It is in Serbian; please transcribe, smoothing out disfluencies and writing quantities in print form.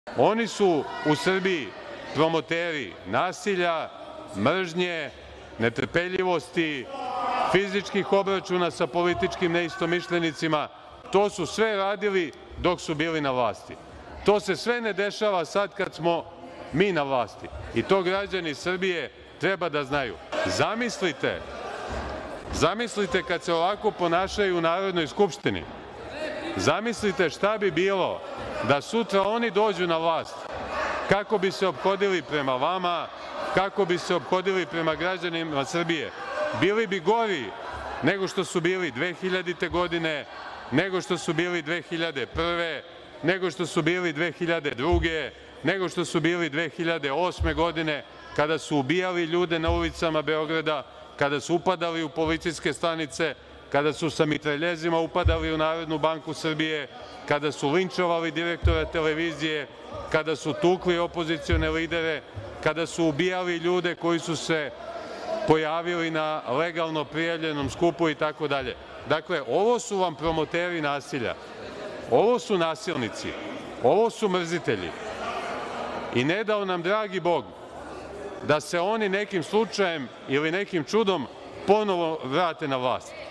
Oni su u Srbiji promoteri nasilja, mržnje, netrpeljivosti, fizičkih obračuna sa političkim neistomišljenicima. To su sve radili dok su bili na vlasti. To se sve ne dešava sad kad smo mi na vlasti i to građani Srbije treba da znaju. Zamislite kad se ovako ponašaju u Narodnoj skupštini. Zamislite šta bi bilo da sutra oni dođu na vlast, kako bi se ophodili prema vama, kako bi se ophodili prema građanima Srbije. Bili bi gori nego što su bili 2000. godine, nego što su bili 2001., nego što su bili 2002., nego što su bili 2008. godine, kada su ubijali ljude na ulicama Beograda, kada su upadali u policijske stanice, kada su sa mitraljezima upadali u Narodnu banku Srbije, kada su linčovali direktora televizije, kada su tukli opozicione lidere, kada su ubijali ljude koji su se pojavili na legalno prijavljenom skupu itd. Dakle, ovo su vam promoteri nasilja, ovo su nasilnici, ovo su mrzitelji i ne dao nam dragi Bog da se oni nekim slučajem ili nekim čudom ponovo vrate na vlast.